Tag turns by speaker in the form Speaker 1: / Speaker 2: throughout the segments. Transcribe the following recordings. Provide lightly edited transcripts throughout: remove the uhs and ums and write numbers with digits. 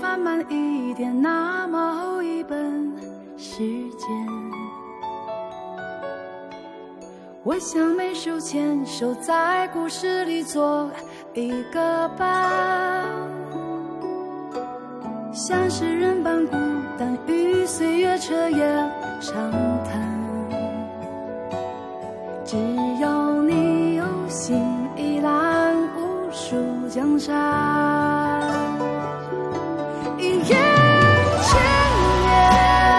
Speaker 1: 翻慢一点，那么厚一本时间。我像没手牵手，在故事里做一个伴，像诗人般孤单，与岁月彻夜长谈。只有你有心，一览无数江山。一眼千年，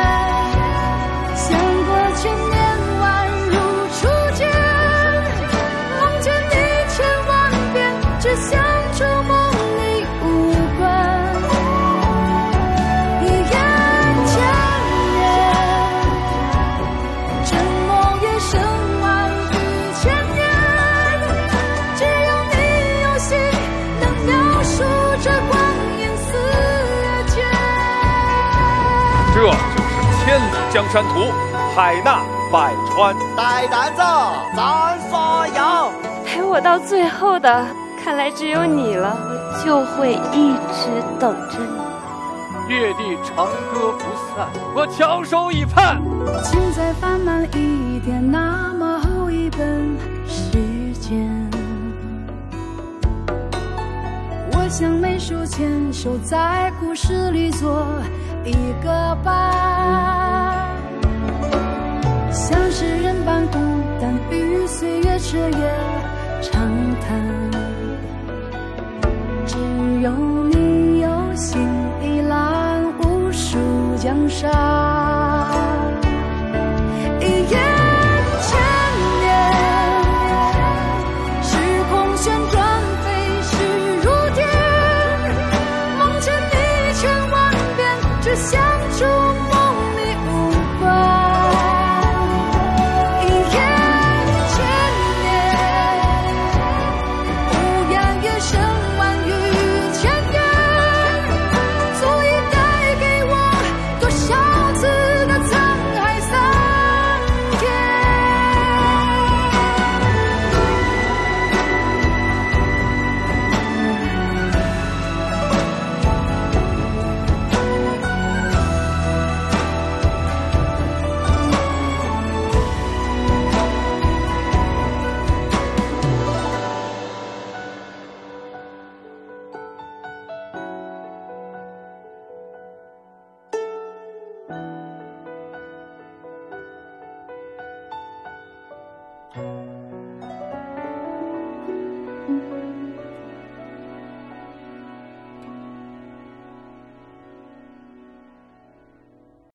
Speaker 1: 相过千年，宛如初见。梦见你千万遍，只想触摸你无关。一眼千年，沉默也深万语千言。只有你有心，能描述这光阴似月间。
Speaker 2: 这就是千里江山图，海纳百川。
Speaker 3: 带胆子，咱所有。
Speaker 4: 陪我到最后的，看来只有你了，我就会一直等着你。
Speaker 2: 月地长歌不散，我翘首以盼。
Speaker 1: 请再翻慢一点，那么厚一本时间。我像没手牵手，在故事里做一个伴，像诗人般孤单，与岁月彻夜长谈。只有你有心，一览无数江山。一眼千年，时空旋转，飞逝如电。梦见你千万遍，只想触摸你无关。一眼千年，无言也深万语千言，足以带给我多少次的沧海桑田。